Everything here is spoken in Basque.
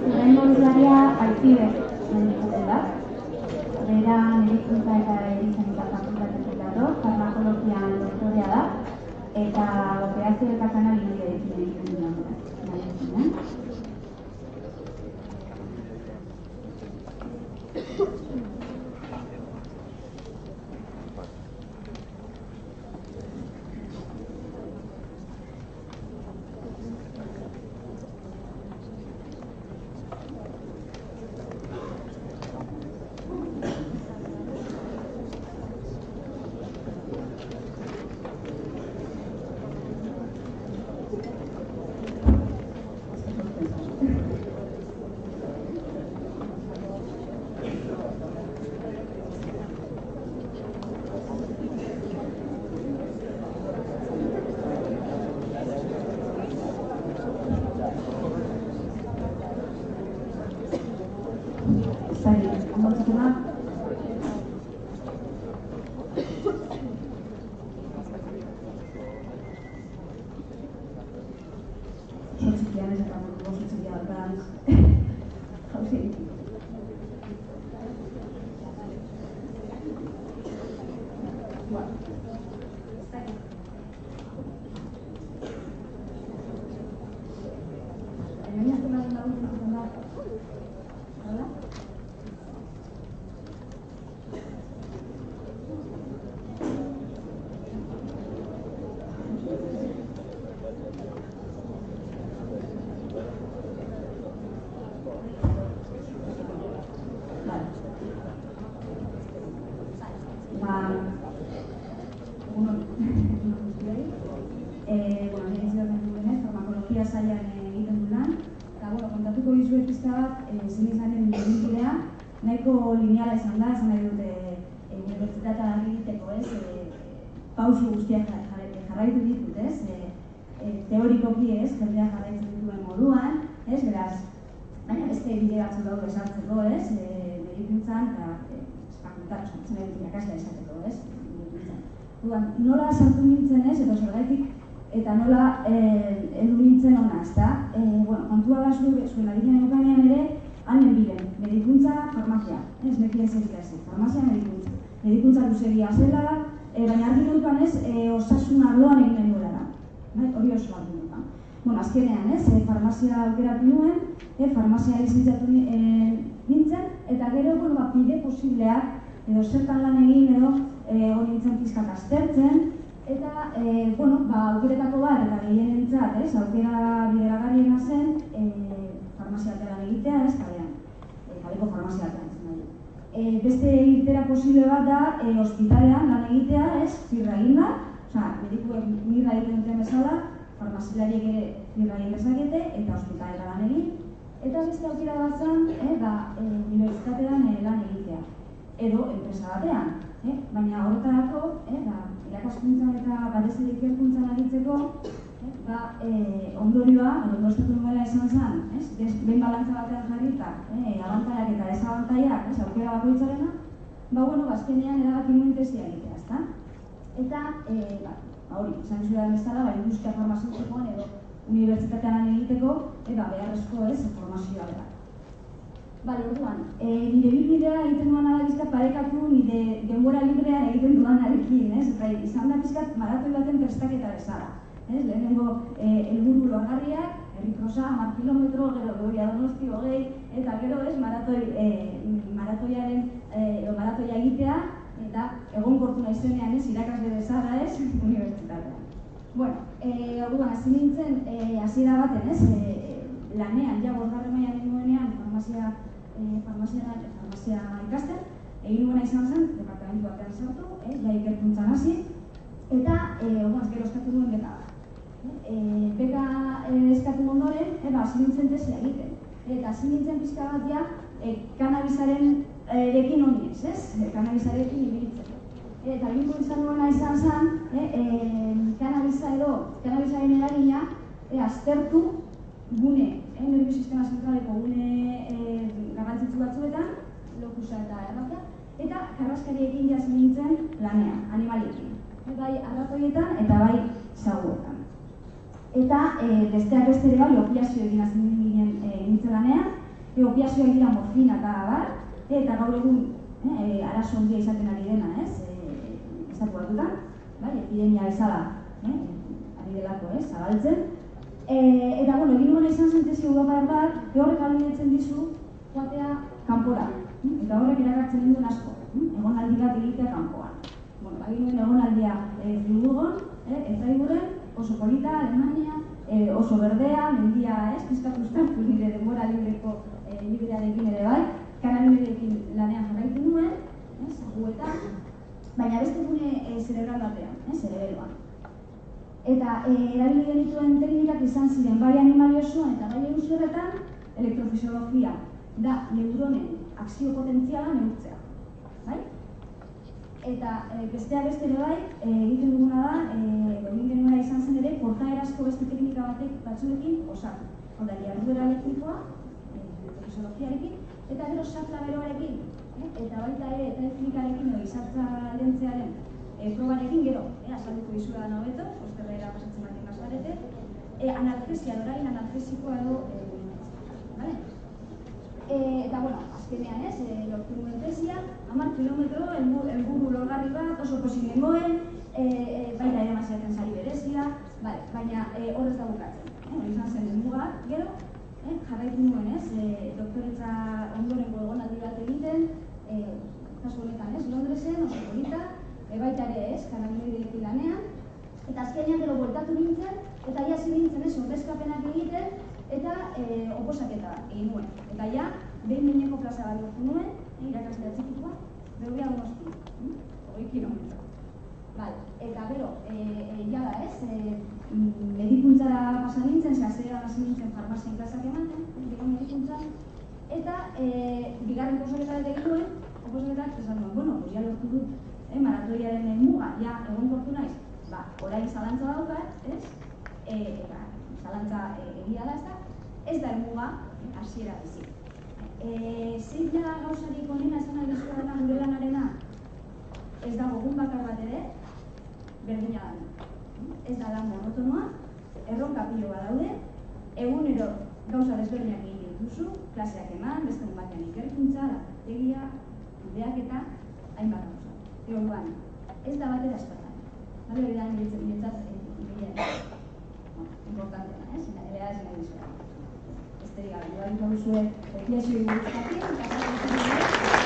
Zurrengo usuaria Alcide da. Bera medikuntza eta erizaintza fakultatetik dator, farmakologian doktorea da, eta operazio eta kanabinoide egiten dira. Nahiko lineala izan da, esan nahi dute unibertsitatea egiteko, pausu guztiak jarraitu ditut, teorikoki jendea jarraitzen dituen moduan, beraz, baina beste bide batzuk daude esartzeko, medikuntzan eta fakultatzen dut irakaslea esateko, nola sartu nintzen edo zergaitik eta nola heldu nintzen hona, ezta? Kontua da zuen adikinen eukanean ere, hanen bilen, medikuntza, farmazia, ez nekien zerikasi, farmazia, medikuntza. Medikuntza luzegia zela, baina argi dutuan osasun arloan egin duela da. Hori oso argi dutuan. Azkenean, farmazia aukeratu nuen, farmazia lizenziatu nintzen, eta gero, bide posibleak, edo zertan lan egin, edo hori nintzen pizkak aztertzen, eta, aukeretako bat, eta gehienentzat, aukera bideragarriena zen, farmazia lan egitea, kaleko farmazia lan. Beste irtera posible bat da, ospitalean lan egitea, firra egin da, medikuek mirra egiten duten bezala, farmazilariek ere firra egin dezakete, eta ospitalean lan egin. Eta beste aukera bat zen, unibertsitatean lan egitea, edo enpresa batean. Baina horretarako, irakaskuntzan eta batez ere ikerkuntzan aritzeko, ondorioa, ondorestatu nuela esan zen, behin balantza batean jarrita, abantaiak eta desabantaiak, aukera bakoitzarena, azkenean erabaki nuen tesia egitea, ezta? Eta, hori, esan zuetan bezala, industria farmazeutikoan edo unibertsitatean egiteko, beharrezko formazioa da. Orduan, nire bilbidea egiten duan alabizkat parekatu nire denbora librean egiten duan arekin, eta izan da bizkat maratoi baten prestaketa bezala. Lehenengo helburu lorgarriak, herrikrosa, 10 kilometro, gero Gloria Donosti, 20, eta gero maratoia egitea, eta egonkortu naizenean irakasle bezala unibertsitatean. Orduan, hasi nintzen, hasiera baten, lanean, ja 5. mailan egin nuenean, farmazia ikasten, egin nuena izan zen, departamentu batean sartu, ikerkuntzan hasi, eta gero eskatu duen beka da. Beka eskatu ondoren, hasi nintzen tesia egiten. Eta hasi nintzen pixka bat ja, kanabisaren ekin honiez, kanabisarekin ibilitzen. Eta binko izan duena izan zen, kanabisaren eragina aztertu gune, nervio sistema zentraleko gune garrantzitsu batzuetan, lokusa eta erratia, eta karraskariekin hasi nintzen lanean, animaliekin. Bai arratoietan eta bai zaguetan. Eta besteak beste ere bai opiazio egin hasi nintzen lanean, opiazioak dira morfina eta abar, eta gaur egun arazo handia izaten ari dena, estatu batutan, epidemia bezala ari delako, zabaltzen. Eta, egin gona izan zen tesi Europar bat, horrek ahalbidetzen dizu joatea kanpora. Eta horrek erakartzen duen asko, egonaldi bat egitea kanpoan. Egin duen egonaldia Friburgon, Freiburgen, oso polita, Alemania, oso berdea, mendia, pizkatu nire denbora librearekin ere bai, kanalinerekin lanean jarraitu nuen, zaguetan, baina beste gune zerebral batean, zerebeloan. Eta erabili genituen teknikak izan ziren bai animali osoan eta bai euskerretan elektrofisiologia da neuronen akzio potentziala neurtzea. Eta besteak beste ere bai, egiten duguna da, egin genuena izan zen ere, portaerazko beste teknika batzuekin osatu. Hau da, jarduera elektrikoa, elektrofisiologiarekin, eta gero satla beroarekin, eta baita ere, eta eflikarekin, izartza lentzearen probarekin gero, azalduko dizura da hobeto, osterrera pasatzen baten gazarete, analgesia, norain analgesikoa edo, eta, azkenean lortu nuen tesia, 10 kilometro, helburu lorgarri bat, oso pozik nengoen, baita ere maziaten sari berezia, baina horrez da bukatzen. Izan zen muga, gero, jarraitu nuen, doktoretza ondorengo egonaldi bat egiten, kasu honetan, Londresen, oso polita, baita ere kanalinerekin lanean, eta azkenean gero bueltatu nintzen, eta ia nintzen ordezkapenak egiten, eta oposaketa egin nuen. Eta ja, behin-behineko plaza bat lortu nuen, irakaslea txikikoa, Beubia Donosti, 20 kilometro. Eta gero, jada medikuntzara pasa nintzen, zehazera hasi nintzen farmazien klasak ematen, medikuntzan, eta bigarren oposaketa egin nuen, oposaketak esan nuen, ja lortu dut maratoiaren muga, ja egon gortu naiz, orain zalantza daukat, eta zalantza egia da ez da muga hasiera bizi. Zein da gauzarik onena esan aldizu dena gure lanarena? Ez dago egun bakar bat ere, berdina da. Ez da lan monotonoa, erronka pilo bat daude, egunero gauza desberdinak egin dituzu, klaseak eman, beste egun batean ikerkuntza, laborategia, kudeaketa, hainbat gauza. Orduan, ez da batera espartan. Hori da niretzat importantena, elea ez nahi dizua. Besterik gabe, joan duzue, ekiazio egin